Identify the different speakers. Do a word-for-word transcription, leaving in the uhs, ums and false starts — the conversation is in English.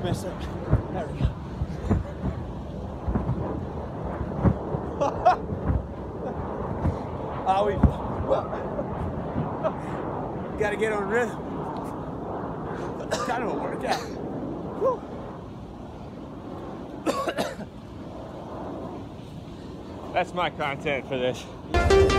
Speaker 1: mess up. There we go. Oh, we got to get on rhythm. It's kind of a workout. Whew.
Speaker 2: That's my content for this.